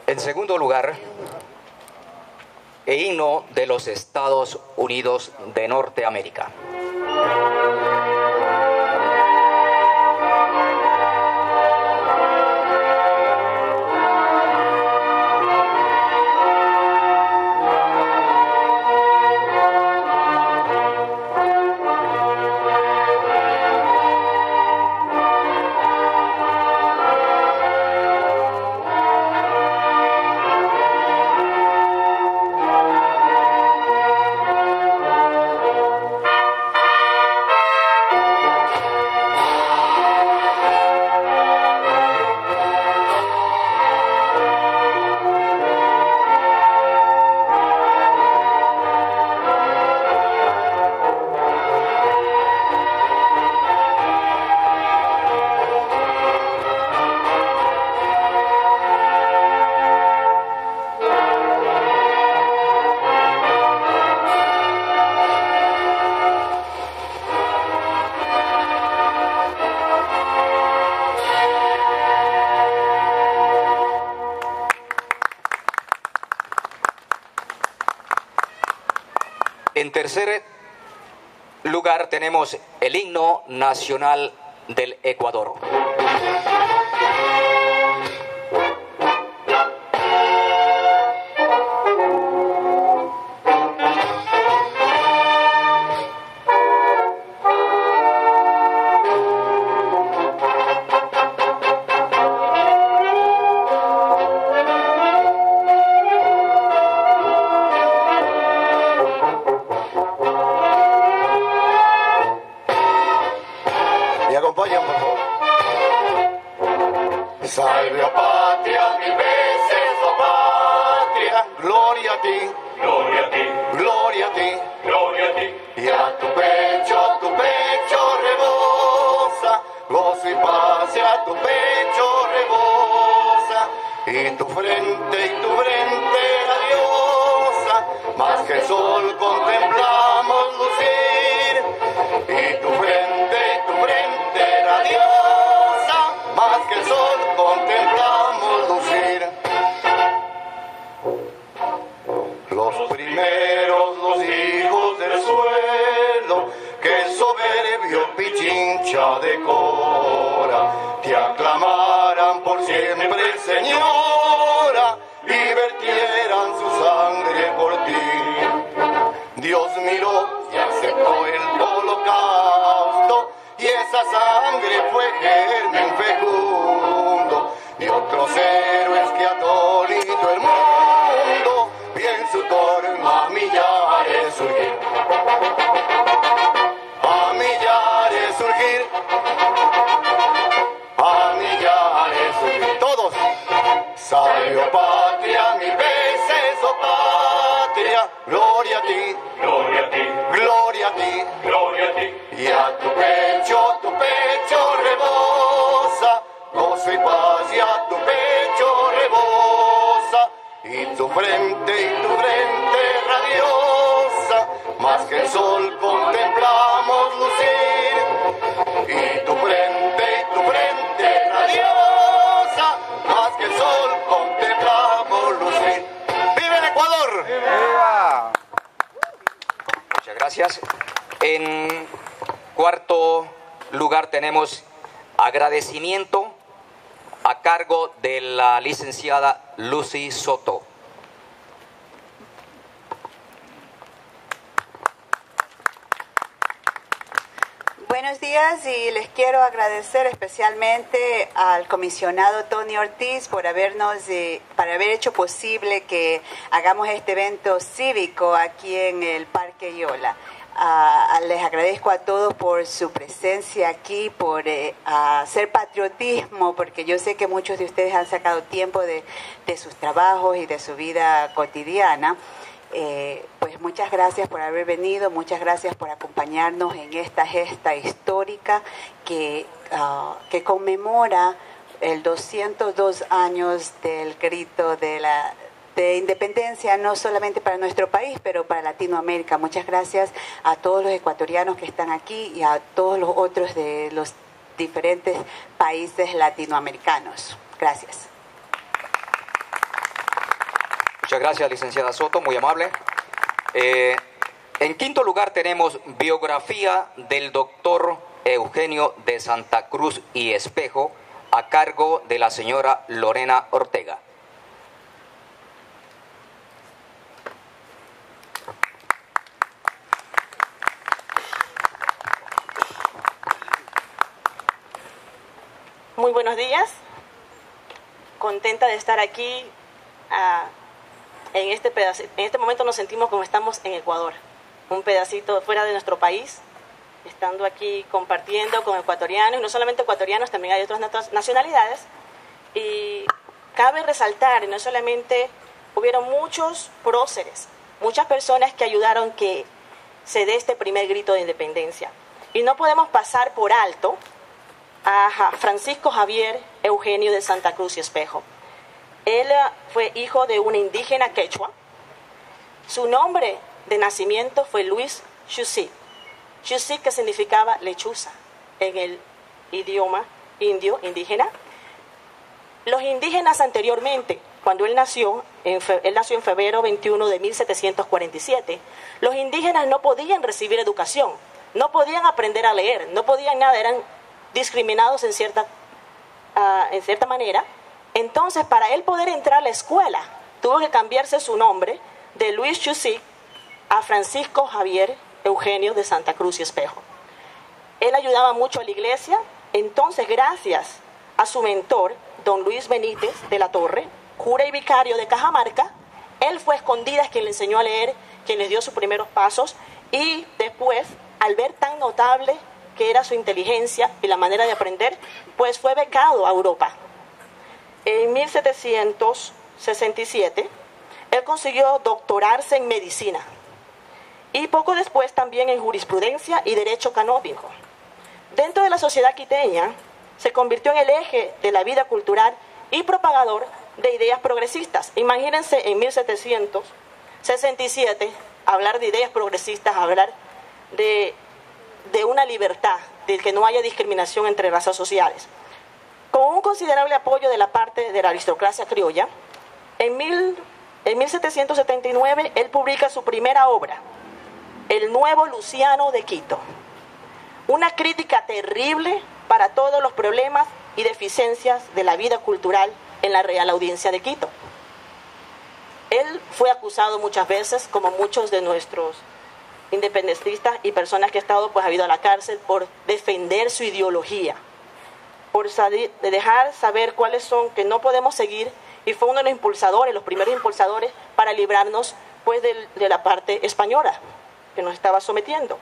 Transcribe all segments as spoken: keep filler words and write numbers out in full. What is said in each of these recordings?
En segundo lugar, el himno de los Estados Unidos de Norteamérica. En tercer lugar tenemos el himno nacional del Ecuador. Salve, oh patria, mil veces, oh patria, gloria a ti, Gloria a ti, gloria a ti, gloria a ti. y a tu pecho, tu pecho rebosa, gozo y paz, y a tu pecho rebosa, y tu frente, y tu frente radiosa, más que el sol contemplamos lucir, y tu frente, y tu frente radiosa, más que el sol contemplamos lucir. Los primeros, los hijos del suelo, que el soberbio Pichincha decora, te aclamaran por siempre, señora, y vertieran su sangre por ti. Dios miró y aceptó el holocausto, y esa sangre fue germen fecundo de otros héroes que atónito el mundo vio en su torno a millares surgir, a millares surgir, a millares surgir. Todos, salve, oh patria, mil veces, oh patria, gloria a ti, Gloria a ti, gloria a ti, gloria a ti. y a tu pecho, tu pecho rebosa, gozo y paz, y a tu pecho rebosa, y tu frente, y tu frente radiosa, más que el sol contemplamos lucir, y tu frente, y tu frente radiosa, más que el sol contemplamos lucir. ¡Viva el Ecuador! ¡Viva! Muchas gracias. En cuarto lugar tenemos agradecimiento a cargo de la licenciada Lucy Soto. Buenos días, y les quiero agradecer especialmente al comisionado Tony Ortiz por habernos, eh, para haber hecho posible que hagamos este evento cívico aquí en el Parque Yola. Uh, les agradezco a todos por su presencia aquí, por eh, hacer patriotismo, porque yo sé que muchos de ustedes han sacado tiempo de, de sus trabajos y de su vida cotidiana. Eh, pues muchas gracias por haber venido, muchas gracias por acompañarnos en esta gesta histórica que, uh, que conmemora el doscientos dos años del grito de la de independencia, no solamente para nuestro país, pero para Latinoamérica. Muchas gracias a todos los ecuatorianos que están aquí y a todos los otros de los diferentes países latinoamericanos. Gracias. Muchas gracias, licenciada Soto, muy amable. Eh, en quinto lugar tenemos biografía del doctor Eugenio de Santa Cruz y Espejo, a cargo de la señora Lorena Ortega. Muy buenos días, contenta de estar aquí. Uh, en, este pedacito, en este momento nos sentimos como estamos en Ecuador, un pedacito fuera de nuestro país, estando aquí compartiendo con ecuatorianos, y no solamente ecuatorianos, también hay otras nacionalidades. Y cabe resaltar, no solamente hubieron muchos próceres, muchas personas que ayudaron que se dé este primer grito de independencia. Y no podemos pasar por alto a Francisco Javier Eugenio de Santa Cruz y Espejo. Él fue hijo de una indígena quechua. Su nombre de nacimiento fue Luis Chusí. Chusí, que significaba lechuza en el idioma indio, indígena. Los indígenas anteriormente, cuando él nació, en fe, él nació en febrero veintiuno de mil setecientos cuarenta y siete, los indígenas no podían recibir educación, no podían aprender a leer, no podían nada, eran discriminados en cierta, uh, en cierta manera. Entonces, para él poder entrar a la escuela, tuvo que cambiarse su nombre de Luis Chusí a Francisco Javier Eugenio de Santa Cruz y Espejo. Él ayudaba mucho a la iglesia. Entonces, gracias a su mentor, don Luis Benítez de la Torre, cura y vicario de Cajamarca, él fue a escondidas quien le enseñó a leer, quien le dio sus primeros pasos, y después, al ver tan notable que era su inteligencia y la manera de aprender, pues fue becado a Europa. En mil setecientos sesenta y siete, él consiguió doctorarse en medicina y poco después también en jurisprudencia y derecho canónico. Dentro de la sociedad quiteña, se convirtió en el eje de la vida cultural y propagador de ideas progresistas. Imagínense en mil setecientos sesenta y siete hablar de ideas progresistas, hablar de de una libertad, de que no haya discriminación entre razas sociales. Con un considerable apoyo de la parte de la aristocracia criolla, en, mil, en mil setecientos setenta y nueve él publica su primera obra, El Nuevo Luciano de Quito, una crítica terrible para todos los problemas y deficiencias de la vida cultural en la Real Audiencia de Quito. Él fue acusado muchas veces, como muchos de nuestros independentistas y personas que han estado pues, ha ido a la cárcel por defender su ideología, por salir, de dejar saber cuáles son, que no podemos seguir, y fue uno de los impulsadores, los primeros impulsadores para librarnos pues, de, de la parte española que nos estaba sometiendo.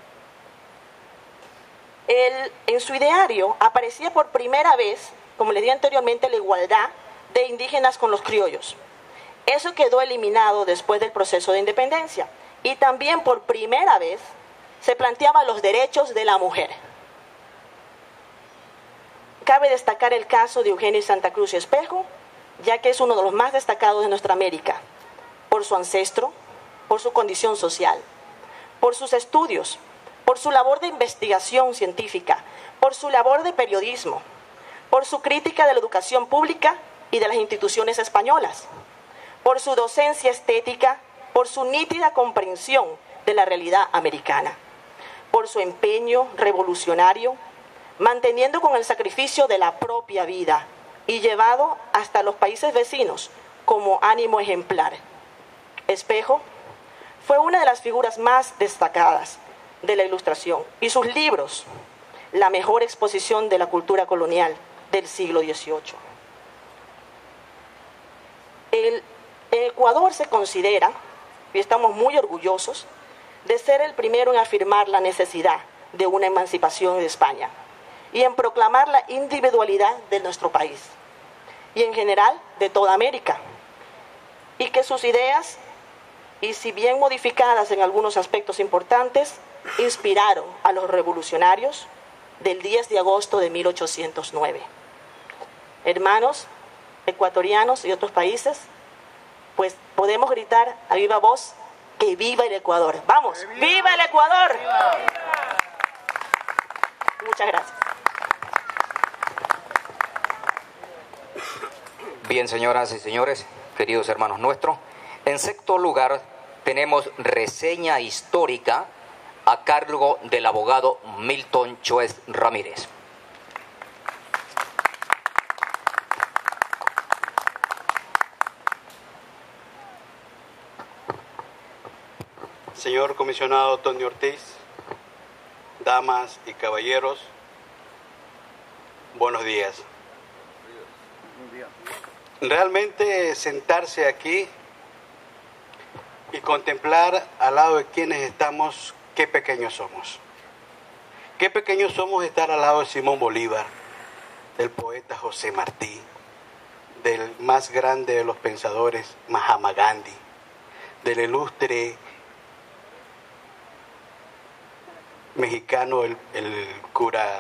Él, en su ideario aparecía por primera vez, como les dije anteriormente, la igualdad de indígenas con los criollos. Eso quedó eliminado después del proceso de independencia. Y también por primera vez se planteaban los derechos de la mujer. Cabe destacar el caso de Eugenio Santa Cruz y Espejo, ya que es uno de los más destacados de nuestra América, por su ancestro, por su condición social, por sus estudios, por su labor de investigación científica, por su labor de periodismo, por su crítica de la educación pública y de las instituciones españolas, por su docencia estética, por su nítida comprensión de la realidad americana, por su empeño revolucionario, manteniendo con el sacrificio de la propia vida y llevado hasta los países vecinos como ánimo ejemplar. Espejo fue una de las figuras más destacadas de la Ilustración, y sus libros, la mejor exposición de la cultura colonial del siglo dieciocho. El Ecuador se considera, y estamos muy orgullosos, de ser el primero en afirmar la necesidad de una emancipación de España y en proclamar la individualidad de nuestro país y en general de toda América, y que sus ideas, y si bien modificadas en algunos aspectos importantes, inspiraron a los revolucionarios del diez de agosto de mil ochocientos nueve. Hermanos ecuatorianos y otros países, pues podemos gritar a viva voz que viva el Ecuador. ¡Vamos! ¡Viva, ¡Viva el Ecuador! ¡Viva! Muchas gracias. Bien, señoras y señores, queridos hermanos nuestros, En sexto lugar, tenemos reseña histórica a cargo del abogado Milton Choez Ramírez. Señor comisionado Tony Ortiz, damas y caballeros, buenos días. Realmente sentarse aquí y contemplar al lado de quienes estamos, qué pequeños somos. Qué pequeños somos estar al lado de Simón Bolívar, del poeta José Martí, del más grande de los pensadores, Mahatma Gandhi, del ilustre mexicano, el, el cura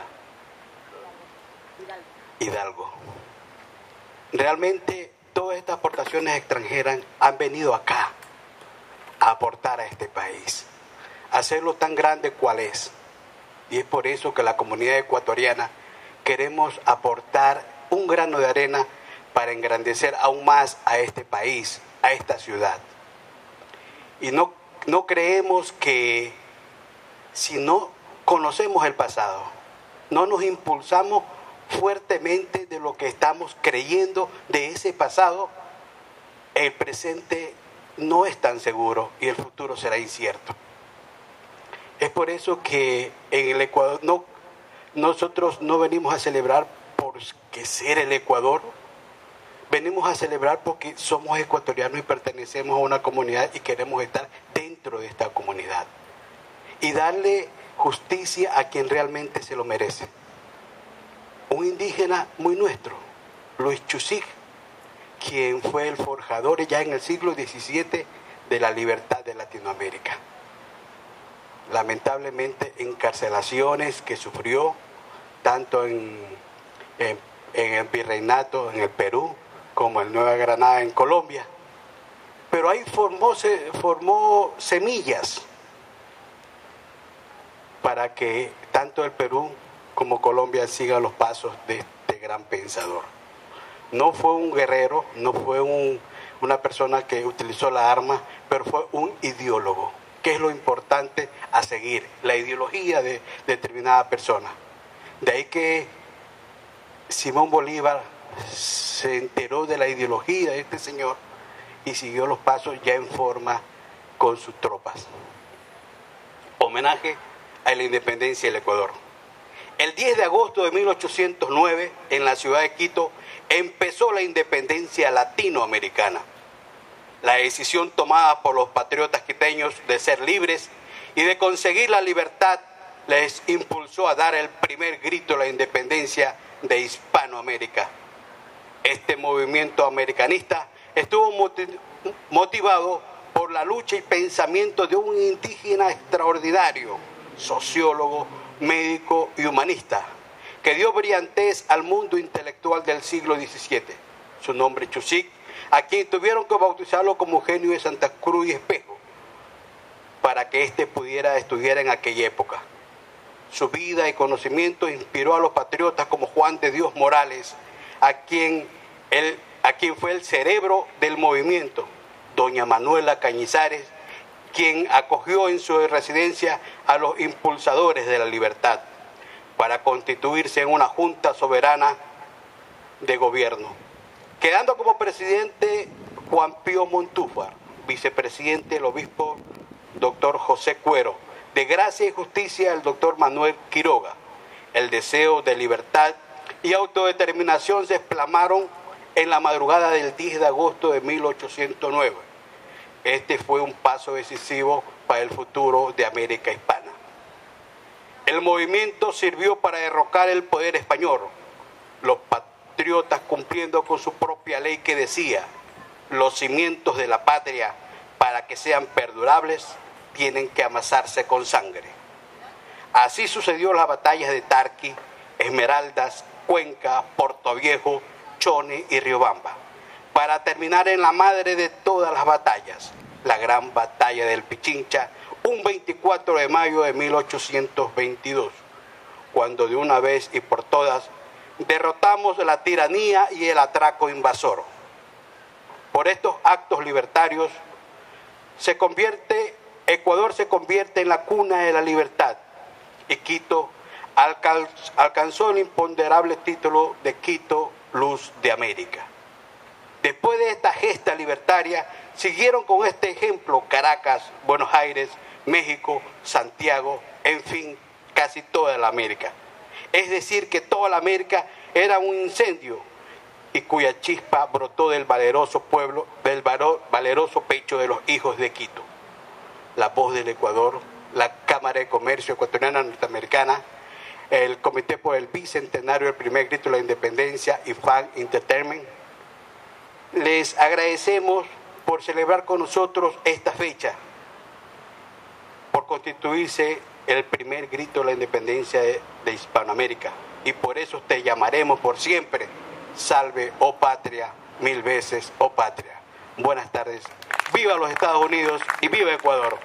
Hidalgo. Realmente todas estas aportaciones extranjeras han venido acá a aportar a este país, a hacerlo tan grande cual es. Y es por eso que la comunidad ecuatoriana queremos aportar un grano de arena para engrandecer aún más a este país, a esta ciudad. Y no, no creemos que si no conocemos el pasado, no nos impulsamos fuertemente de lo que estamos creyendo de ese pasado, el presente no es tan seguro y el futuro será incierto. Es por eso que en el Ecuador no, nosotros no venimos a celebrar porque ser el Ecuador, venimos a celebrar porque somos ecuatorianos y pertenecemos a una comunidad y queremos estar dentro de esta comunidad y darle justicia a quien realmente se lo merece. Un indígena muy nuestro, Luis Chusig, quien fue el forjador ya en el siglo diecisiete de la libertad de Latinoamérica. Lamentablemente, encarcelaciones que sufrió tanto en, en, en el virreinato en el Perú como en Nueva Granada en Colombia. Pero ahí formó, se, formó semillas para que tanto el Perú como Colombia siga los pasos de este gran pensador. No fue un guerrero, no fue un, una persona que utilizó la arma, pero fue un ideólogo, que es lo importante a seguir, la ideología de determinada persona. De ahí que Simón Bolívar se enteró de la ideología de este señor y siguió los pasos ya en forma con sus tropas. Homenaje a la independencia del Ecuador. El diez de agosto de mil ochocientos nueve, en la ciudad de Quito, empezó la independencia latinoamericana. La decisión tomada por los patriotas quiteños de ser libres y de conseguir la libertad les impulsó a dar el primer grito de la independencia de Hispanoamérica. Este movimiento americanista estuvo motivado por la lucha y pensamiento de un indígena extraordinario, sociólogo, médico y humanista, que dio brillantez al mundo intelectual del siglo diecisiete. Su nombre Chusig, a quien tuvieron que bautizarlo como Eugenio de Santa Cruz y Espejo, para que éste pudiera estudiar en aquella época. Su vida y conocimiento inspiró a los patriotas como Juan de Dios Morales, a quien, él, a quien fue el cerebro del movimiento, doña Manuela Cañizares, quien acogió en su residencia a los impulsadores de la libertad para constituirse en una junta soberana de gobierno, quedando como presidente Juan Pío Montúfar, vicepresidente el obispo doctor José Cuero, de Gracia y Justicia el doctor Manuel Quiroga. El deseo de libertad y autodeterminación se explamaron en la madrugada del diez de agosto de mil ochocientos nueve. Este fue un paso decisivo para el futuro de América Hispana. El movimiento sirvió para derrocar el poder español. Los patriotas, cumpliendo con su propia ley que decía: los cimientos de la patria, para que sean perdurables, tienen que amasarse con sangre. Así sucedió en las batallas de Tarqui, Esmeraldas, Cuenca, Portoviejo, Chone y Riobamba, para terminar en la madre de todas las batallas, la gran batalla del Pichincha, un veinticuatro de mayo de mil ochocientos veintidós, cuando de una vez y por todas derrotamos la tiranía y el atraco invasor. Por estos actos libertarios se convierte, Ecuador se convierte en la cuna de la libertad y Quito alcal, alcanzó el imponderable título de Quito, Luz de América. Después de esta gesta libertaria, siguieron con este ejemplo Caracas, Buenos Aires, México, Santiago, en fin, casi toda la América. Es decir, que toda la América era un incendio y cuya chispa brotó del valeroso pueblo, del valeroso pecho de los hijos de Quito. La Voz del Ecuador, la Cámara de Comercio Ecuatoriana Norteamericana, el Comité por el Bicentenario del Primer Grito de la Independencia y Fan Entertainment. Les agradecemos por celebrar con nosotros esta fecha, por constituirse el primer grito de la independencia de, de Hispanoamérica. Y por eso te llamaremos por siempre, salve, oh patria, mil veces, oh patria. Buenas tardes. Viva los Estados Unidos y viva Ecuador.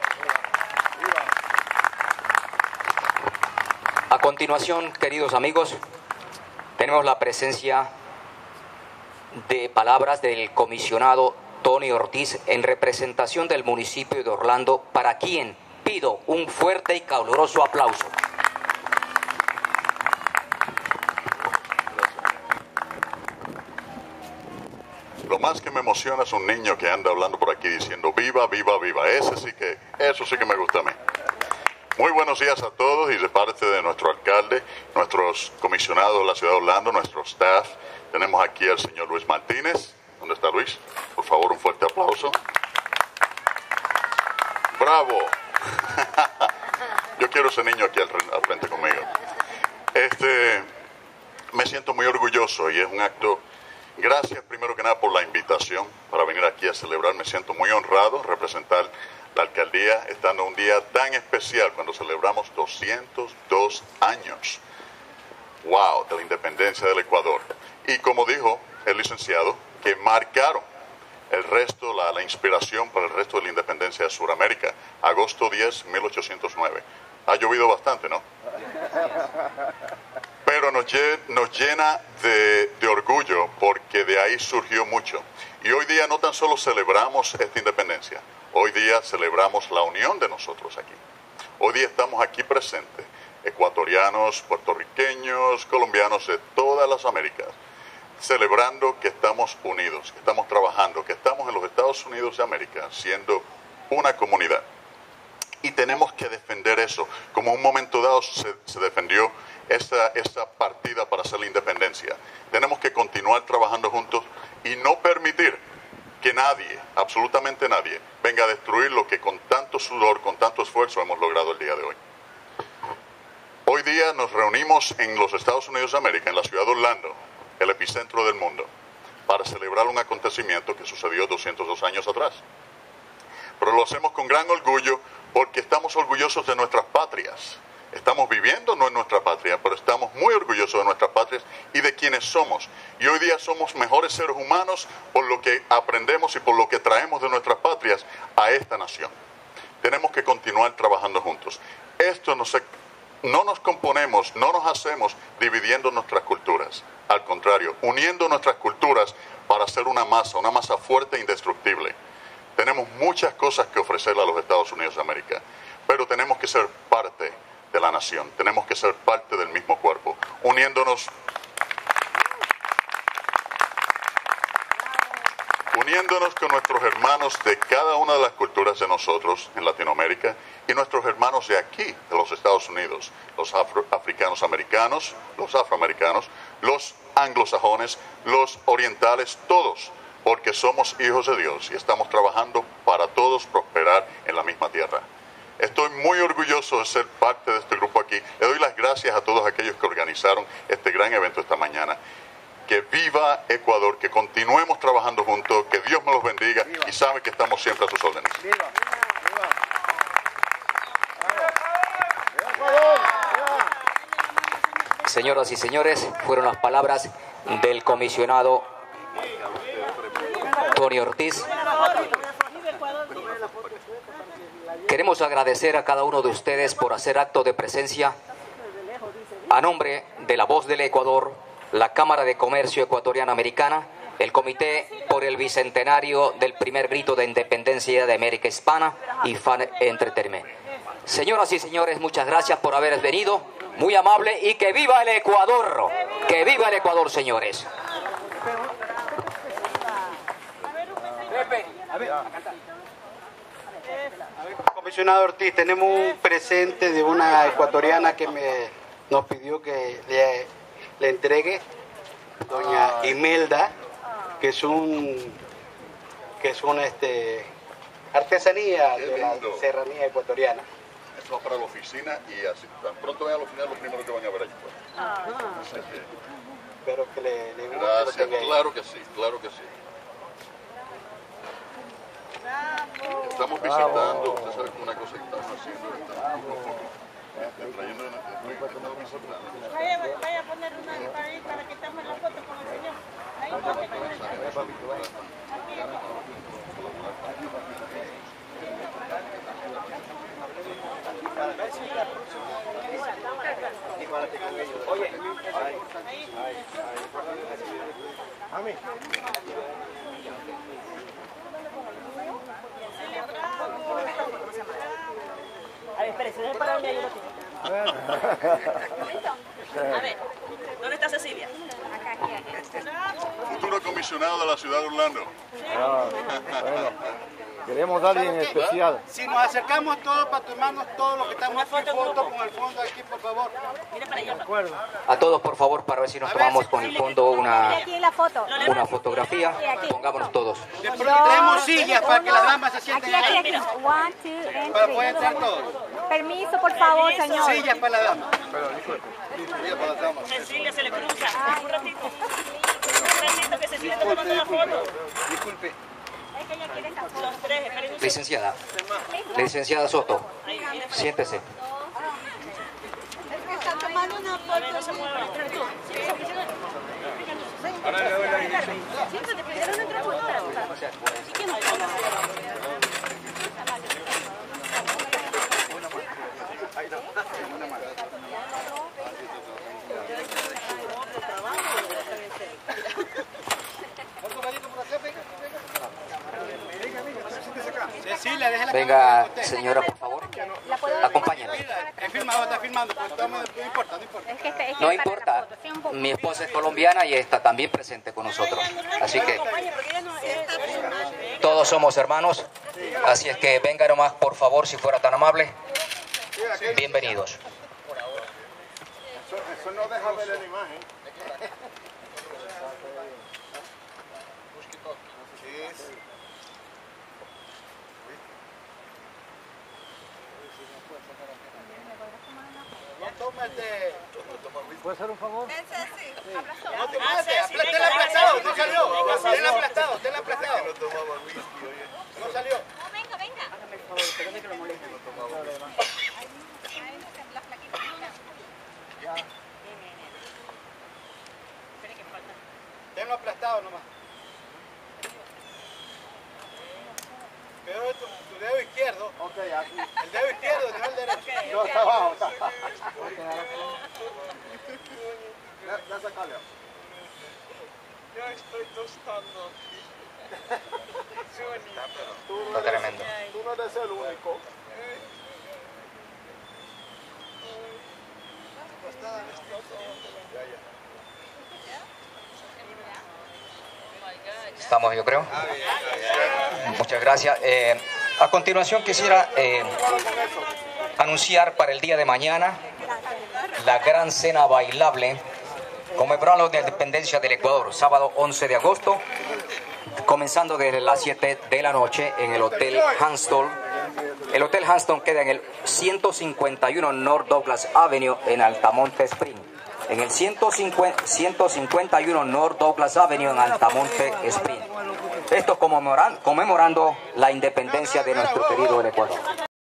A continuación, queridos amigos, tenemos la presencia de palabras del comisionado Tony Ortiz en representación del municipio de Orlando, para quien pido un fuerte y caluroso aplauso. Lo más que me emociona es un niño que anda hablando por aquí diciendo viva, viva, viva. Ese sí que, eso sí que me gusta a mí. Muy buenos días a todos y de parte de nuestro alcalde, nuestros comisionados de la ciudad de Orlando, nuestro staff. Tenemos aquí al señor Luis Martínez. ¿Dónde está Luis? Por favor, un fuerte aplauso. ¡Bravo! Yo quiero ese niño aquí al, al frente conmigo. Este, me siento muy orgulloso y es un acto. Gracias primero que nada por la invitación para venir aquí a celebrar. Me siento muy honrado representar la alcaldía estando un día tan especial cuando celebramos doscientos dos años. ¡Wow! De la independencia del Ecuador. Y como dijo el licenciado, que marcaron el resto, la, la inspiración para el resto de la independencia de Sudamérica. Agosto diez, mil ochocientos nueve. Ha llovido bastante, ¿no? Pero nos, nos llena de, de orgullo porque de ahí surgió mucho. Y hoy día no tan solo celebramos esta independencia, hoy día celebramos la unión de nosotros aquí. Hoy día estamos aquí presentes, ecuatorianos, puertorriqueños, colombianos de todas las Américas, celebrando que estamos unidos, que estamos trabajando, que estamos en los Estados Unidos de América siendo una comunidad. Y tenemos que defender eso. Como en un momento dado se, se defendió esa, esa partida para hacer la independencia. Tenemos que continuar trabajando juntos y no permitir que nadie, absolutamente nadie, venga a destruir lo que con tanto sudor, con tanto esfuerzo hemos logrado el día de hoy. Hoy día nos reunimos en los Estados Unidos de América, en la ciudad de Orlando, el epicentro del mundo, para celebrar un acontecimiento que sucedió doscientos dos años atrás. Pero lo hacemos con gran orgullo porque estamos orgullosos de nuestras patrias. Estamos viviendo no en nuestra patria, pero estamos muy orgullosos de nuestras patrias y de quienes somos. Y hoy día somos mejores seres humanos por lo que aprendemos y por lo que traemos de nuestras patrias a esta nación. Tenemos que continuar trabajando juntos. Esto no, se, no nos componemos, no nos hacemos dividiendo nuestras culturas. Al contrario, uniendo nuestras culturas para hacer una masa, una masa fuerte e indestructible. Tenemos muchas cosas que ofrecerle a los Estados Unidos de América, pero tenemos que ser parte de la nación, tenemos que ser parte del mismo cuerpo, uniéndonos, uniéndonos con nuestros hermanos de cada una de las culturas de nosotros en Latinoamérica y nuestros hermanos de aquí, de los Estados Unidos, los afro, africanos americanos, los afroamericanos, los anglosajones, los orientales, todos, porque somos hijos de Dios y estamos trabajando para todos prosperar en la misma tierra. Estoy muy orgulloso de ser parte de este grupo aquí. Le doy las gracias a todos aquellos que organizaron este gran evento esta mañana. Que viva Ecuador, que continuemos trabajando juntos, que Dios me los bendiga y sabe que estamos siempre a sus órdenes. ¡Viva! Señoras y señores, fueron las palabras del comisionado Tony Ortiz. Queremos agradecer a cada uno de ustedes por hacer acto de presencia. A nombre de la Voz del Ecuador, la Cámara de Comercio Ecuatoriana Americana, el Comité por el Bicentenario del primer grito de independencia de América Hispana y Fan Entertainment. Señoras y señores, muchas gracias por haber venido, muy amable, y que viva el Ecuador, que viva el Ecuador, señores. Comisionado Ortiz, tenemos un presente de una ecuatoriana que me, nos pidió que le, le entregue, doña Imelda, que es un que es una este, artesanía de la serranía ecuatoriana. Eso va para la oficina y así, tan pronto vayan a la oficina, lo primero que van a ver allí. Ah. Espero que le, le guste. Gracias, que claro que sí, claro que sí. Estamos visitando, usted sabe que una cosa que estamos haciendo, estamos poco a poco, eh, trayendo, estoy intentando visitar. Vaya, vaya a poner una ahí para que estemos la foto con el señor. Ahí ponte con el señor. Oye, mami. A ver, espérese, déjame pararme ahí un ratito. A ver, ¿dónde está Cecilia? Acá, aquí, aquí. Futuro comisionado de la ciudad de Orlando. Ah, bueno, queremos a alguien especial. Si nos acercamos todos para tomarnos todo lo que estamos aquí, foto con el fondo aquí, por favor. Mira para allá. A todos, por favor, para ver si nos tomamos con el fondo una, Aquí en la foto. una fotografía. Pongámonos todos. Después traemos sillas para que las damas se sienten Aquí, ahí. aquí, aquí. One, two, and Para three. poder entrar todos. Permiso, por favor, señor. Sillas para la dama. Cecilia se le cruza. Un ratito. Un ratito que Cecilia está tomando una foto. Disculpe. Es que ella quiere esta foto. Los tres, esperen un segundo. Licenciada, licenciada Soto, Ahí, mira. siéntese. Es que están tomando una A ver, foto. no se muevan. Entra tú. Siéntate, primero no entra foto. Cecilia, déjela. Venga, señora, por favor, ¿La puedo acompáñenme. He filmado, está filmando, pues estamos- no importa, no importa. Es que este- es que No es para la importa, foto. Sí, un poco. mi esposa es colombiana y está también presente con nosotros. Así que Acompaña, porque ella no está filmando. todos somos hermanos. Así es que venga nomás, por favor, si fuera tan amable. Bienvenidos. Eso no deja ver la imagen. Tómate. ¿Puede hacer un favor? No te mates, apla- tenla aplastado, no salió. Tenla aplastado, tenla aplastado. No salió. Venga, venga. Tenlo aplastado nomás. Pero tu, tu dedo izquierdo. Ok, aquí. El dedo izquierdo, no el derecho. No, está abajo. Está. Ya, ya sacale. Yo estoy tostando. Tú no Está eres- tremendo. Tú no eres el único. Estamos, yo creo. Muchas gracias. Eh, a continuación quisiera eh, anunciar para el día de mañana la gran cena bailable conmemorando la independencia del Ecuador, sábado once de agosto, comenzando desde las siete de la noche en el Hotel Hanston. El Hotel Hanston queda en el ciento cincuenta y uno North Douglas Avenue en Altamonte Spring. En el ciento cincuenta y uno North Douglas Avenue en Altamonte Spring. Esto conmemoran- conmemorando la independencia de nuestro querido el Ecuador.